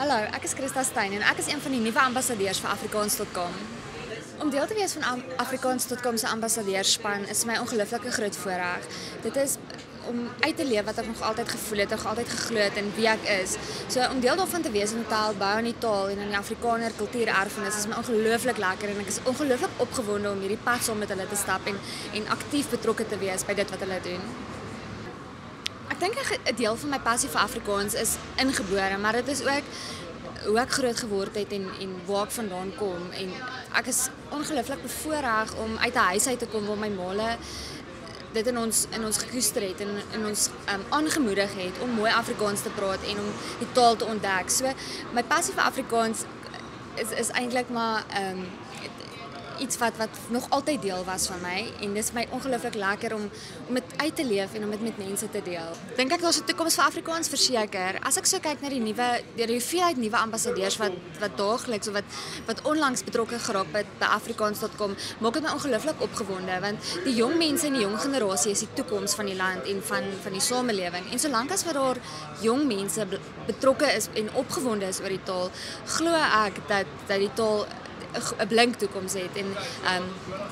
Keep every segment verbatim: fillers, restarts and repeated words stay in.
Hallo, ek is Christa Stein en ek is een van die nuwe ambassadeurs vir Afrikaans punt com. Om deel te wees van Am- Afrikaans punt com se ambassadeursspan is my ongelooflike groot voorreg. Dit is om uit te leef wat ek nog altyd gevoel het, nog altyd geglo het in wie ek is. So om deel daarvan te wees in 'n taal bou aan die taal en aan die Afrikaner kultuurerfenis is my ongelooflik lekker en ek is ongelooflik opgewonde om hierdie pad saam met hulle te stap en en aktief betrokke te wees by dit wat hulle doen. Ek dink 'n deel van my passie vir Afrikaans is ingebore, maar dit is ook hoe ek groot geword het en en waar ek vandaan kom en ek is ongelooflik bevoorreg om uit 'n huis uit te kom waar my maale dit in ons in ons gekoester het en in ons um, aangemoedig het om mooi Afrikaans te praat en om die taal te ontdek. So my passie vir Afrikaans is is eintlik maar um, iets wat wat nog altyd deel was van my en dis my ongelooflik lekker om om dit uit te leef en om dit met mense te deel. Dink ek daar's 'n toekoms vir Afrikaans verseker. As ek so kyk na die nuwe die hoeveelheid nuwe ambassadeurs wat wat daagliks of wat wat onlangs betrokke geraak het by Afrikaans punt com, maak dit my ongelooflik opgewonde want die jong mense en die jong generasie is die toekoms van die land en van van die samelewing. En solank as wat daar jong mense betrokke is en opgewonde is oor die taal, glo ek dat dat die taal 'n blink toekoms het en um,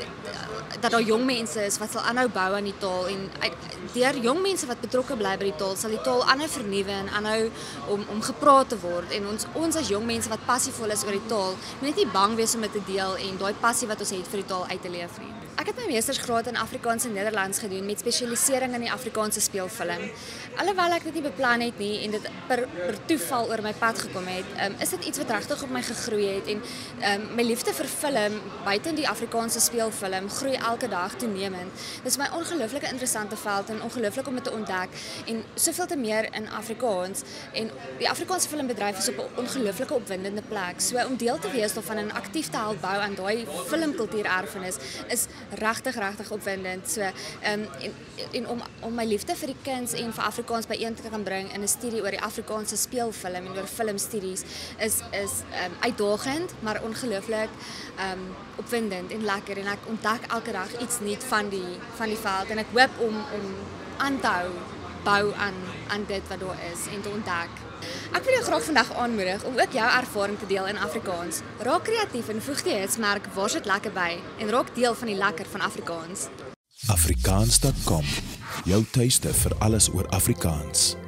dat daar jong mense is wat sal aanhou bou aan die taal en deur jong mense wat betrokke bly by die taal sal die taal aanhou vernuwe en aanhou om om gepraat te word en ons ons as jong mense wat passievol is oor die taal moet net nie bang wees om dit te deel en daai passie wat ons het vir die taal uit te leef nie. Ek het my meestersgraad in Afrikaans en Nederlands gedoen met spesialisering in die Afrikaanse speelfilm. Alhoewel ek dit nie beplan het nie en dit per, per toeval oor my pad gekom het, um, is dit iets wat regtig op my gegroei het en um, my liefde vir film buite die Afrikaanse speelfilm groei elke dag toenemend. Dit is my ongelooflike interessante veld en ongelooflik om dit te ontdek en soveel te meer in Afrikaans en die Afrikaanse filmbedryf is op 'n ongelooflike opwindende plek. So om deel te wees daarvan en aktief te help bou aan daai filmkultuurerfenis is regtig regtig opwindend. So um, en, en om om my liefde vir die kuns en vir Afrikaans byeen te kan bring in 'n studie oor die Afrikaanse speelfilm en oor filmstudies is is um, uitdagend, maar ongelooflik um, opwindend en lekker en ek ontdek elke dag iets nuuts van die van die veld en ek hoop om om aan te hou bou aan aan dit wat daar is en te ontdek. Ek wil jou graag vandag aanmoedig om ook jou ervaring te deel in Afrikaans. Raak kreatief en voeg die hitsmerk waar sit lekker by en raak deel van die lekker van Afrikaans. Afrikaans punt com, jou tuiste vir alles oor Afrikaans.